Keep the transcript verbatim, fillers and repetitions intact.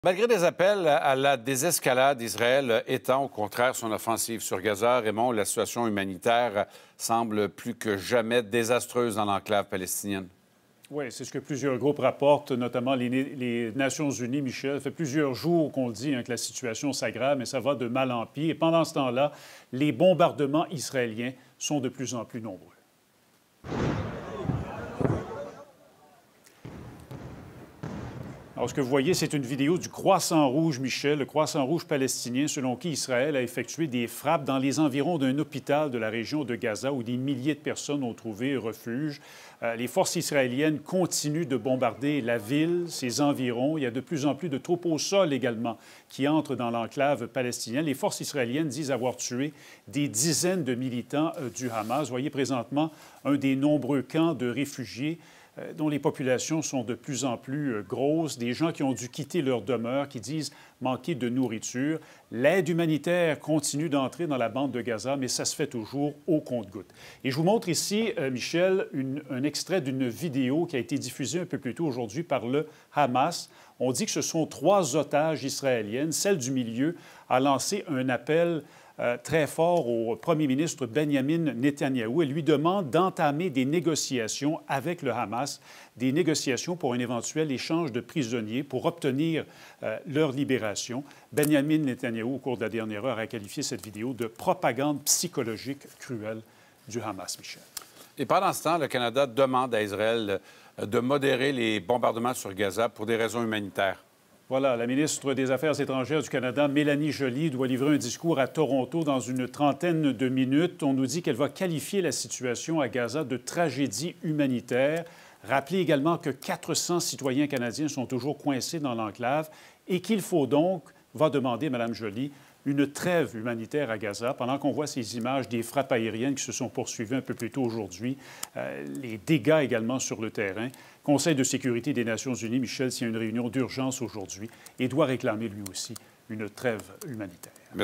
Malgré des appels à la désescalade, Israël étend au contraire son offensive sur Gaza. Raymond, la situation humanitaire semble plus que jamais désastreuse dans l'enclave palestinienne. Oui, c'est ce que plusieurs groupes rapportent, notamment les, les Nations unies, Michel. Ça fait plusieurs jours qu'on le dit hein, que la situation s'aggrave, mais ça va de mal en pis. Et pendant ce temps-là, les bombardements israéliens sont de plus en plus nombreux. Alors, ce que vous voyez, c'est une vidéo du Croissant Rouge, Michel, le Croissant Rouge palestinien, selon qui Israël a effectué des frappes dans les environs d'un hôpital de la région de Gaza où des milliers de personnes ont trouvé refuge. Euh, les forces israéliennes continuent de bombarder la ville, ses environs. Il y a de plus en plus de troupes au sol également qui entrent dans l'enclave palestinienne. Les forces israéliennes disent avoir tué des dizaines de militants euh, du Hamas. Vous voyez présentement un des nombreux camps de réfugiés dont les populations sont de plus en plus grosses, des gens qui ont dû quitter leur demeure, qui disent manquer de nourriture. L'aide humanitaire continue d'entrer dans la bande de Gaza, mais ça se fait toujours au compte-gouttes. Et je vous montre ici, euh, Michel, une, un extrait d'une vidéo qui a été diffusée un peu plus tôt aujourd'hui par le Hamas. On dit que ce sont trois otages israéliennes. Celle du milieu a lancé un appel Euh, très fort au premier ministre Benjamin Netanyahou. Elle lui demande d'entamer des négociations avec le Hamas, des négociations pour un éventuel échange de prisonniers pour obtenir euh, leur libération. Benjamin Netanyahou, au cours de la dernière heure, a qualifié cette vidéo de propagande psychologique cruelle du Hamas, Michel. Et pendant ce temps, le Canada demande à Israël de modérer les bombardements sur Gaza pour des raisons humanitaires. Voilà, la ministre des Affaires étrangères du Canada, Mélanie Joly, doit livrer un discours à Toronto dans une trentaine de minutes. On nous dit qu'elle va qualifier la situation à Gaza de tragédie humanitaire. Rappelez également que quatre cents citoyens canadiens sont toujours coincés dans l'enclave et qu'il faut donc, va demander Mme Joly, une trêve humanitaire à Gaza, pendant qu'on voit ces images des frappes aériennes qui se sont poursuivies un peu plus tôt aujourd'hui, euh, les dégâts également sur le terrain. Conseil de sécurité des Nations unies, Michel, s'il y a une réunion d'urgence aujourd'hui et doit réclamer lui aussi une trêve humanitaire.